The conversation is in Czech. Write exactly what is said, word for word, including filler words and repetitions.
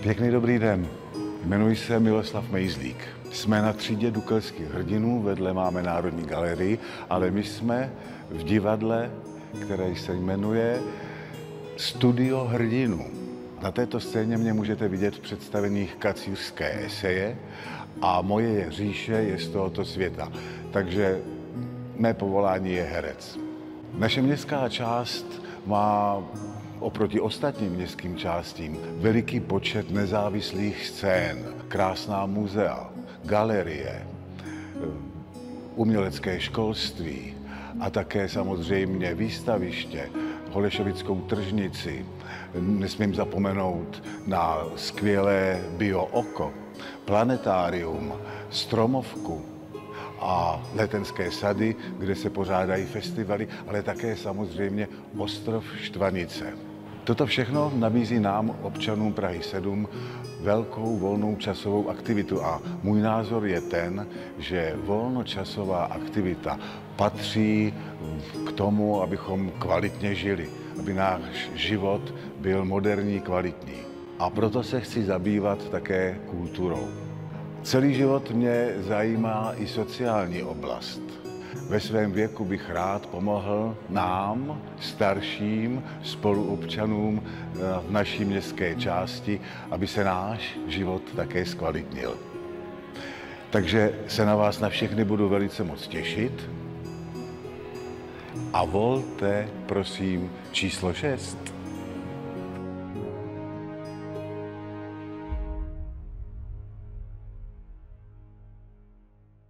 Pěkný dobrý den. Jmenuji se Miloslav Mejzlík. Jsme na třídě Dukelských hrdinů, vedle máme Národní galerii, ale my jsme v divadle, které se jmenuje Studio hrdinů. Na této scéně mě můžete vidět v představeních kacířské eseje a moje říše je z tohoto světa. Takže mé povolání je herec. Naše městská část má oproti ostatním městským částím veliký počet nezávislých scén, krásná muzea, galerie, umělecké školství a také samozřejmě výstaviště, Holešovickou tržnici. Nesmím zapomenout na skvělé Bio Oko, planetárium, stromovku a letenské sady, kde se pořádají festivaly, ale také samozřejmě ostrov Štvanice. Toto všechno nabízí nám, občanům Prahy sedm, velkou volnou časovou aktivitu a můj názor je ten, že volnočasová aktivita patří k tomu, abychom kvalitně žili, aby náš život byl moderní, kvalitní. A proto se chci zabývat také kulturou. Celý život mě zajímá i sociální oblast. Ve svém věku bych rád pomohl nám, starším spoluobčanům v naší městské části, aby se náš život také zkvalitnil. Takže se na vás na všechny budu velice moc těšit. A volte, prosím, číslo šest.